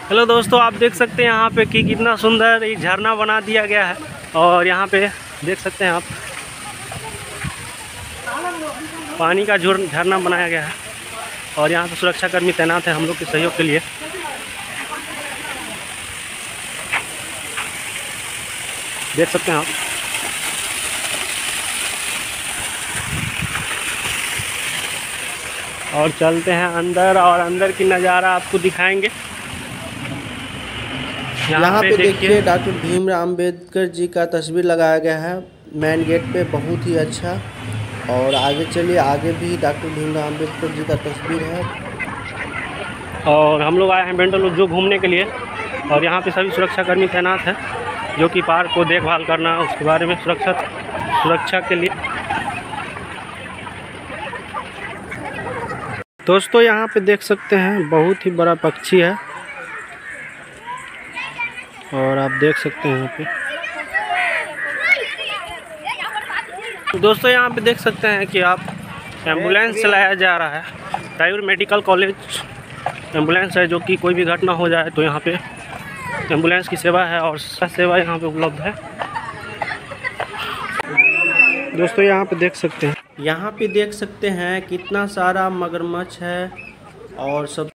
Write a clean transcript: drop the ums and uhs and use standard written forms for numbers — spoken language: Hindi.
हेलो दोस्तों, आप देख सकते हैं यहाँ पे कि कितना सुंदर एक झरना बना दिया गया है। और यहाँ पे देख सकते हैं आप पानी का झरना बनाया गया है। और यहाँ पे सुरक्षाकर्मी तैनात है हम लोग के सहयोग के लिए। देख सकते हैं आप। और चलते हैं अंदर और अंदर की नज़ारा आपको दिखाएंगे। यहाँ पे देखिए डॉक्टर भीमराव अंबेडकर जी का तस्वीर लगाया गया है मेन गेट पे, बहुत ही अच्छा। और आगे चलिए, आगे भी डॉक्टर भीमराव अंबेडकर जी का तस्वीर है। और हम लोग आए हैं बेंटल जो घूमने के लिए। और यहाँ पे सभी सुरक्षाकर्मी तैनात हैं जो कि पार्क को देखभाल करना, उसके बारे में सुरक्षा के लिए। दोस्तों यहाँ पे देख सकते हैं बहुत ही बड़ा पक्षी है। और आप देख सकते हैं यहाँ पे। दोस्तों यहाँ पे देख सकते हैं कि आप एम्बुलेंस चलाया जा रहा है। टाइगर मेडिकल कॉलेज एम्बुलेंस है, जो कि कोई भी घटना हो जाए तो यहाँ पे एम्बुलेंस की सेवा है और सेवा यहाँ पे उपलब्ध है। दोस्तों यहाँ पे देख सकते हैं, यहाँ पे देख सकते हैं कितना सारा मगरमच्छ है और सब